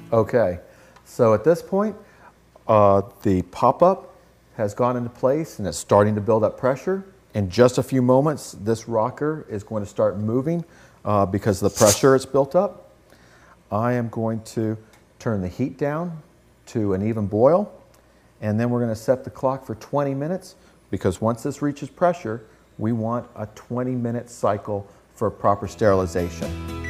Okay, so at this point, the pop-up has gone into place and it's starting to build up pressure. In just a few moments, this rocker is going to start moving because of the pressure it's built up. I am going to turn the heat down to an even boil, and then we're going to set the clock for 20 minutes because once this reaches pressure, we want a 20-minute cycle for proper sterilization.